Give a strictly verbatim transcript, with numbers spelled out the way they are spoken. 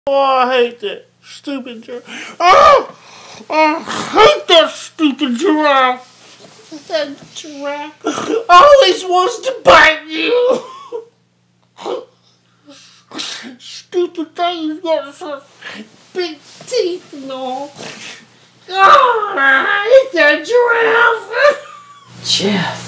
Oh, I hate that stupid giraffe. Oh, I hate that stupid giraffe. That giraffe always wants to bite you. Stupid thing, he's got such big teeth and all. Oh, I hate that giraffe. Jeff.